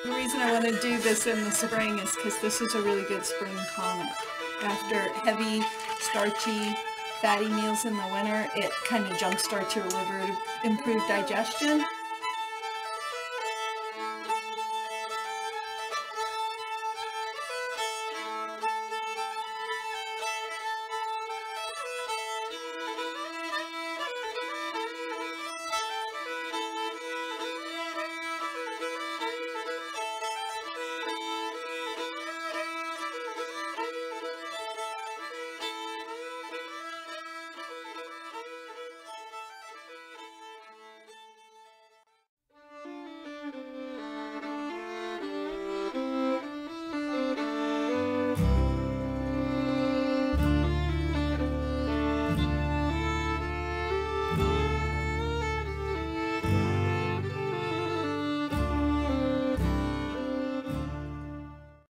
The reason I want to do this in the spring is because this is a really good spring tonic. After heavy, starchy, fatty meals in the winter, it kind of jumpstarts your liver to improve digestion.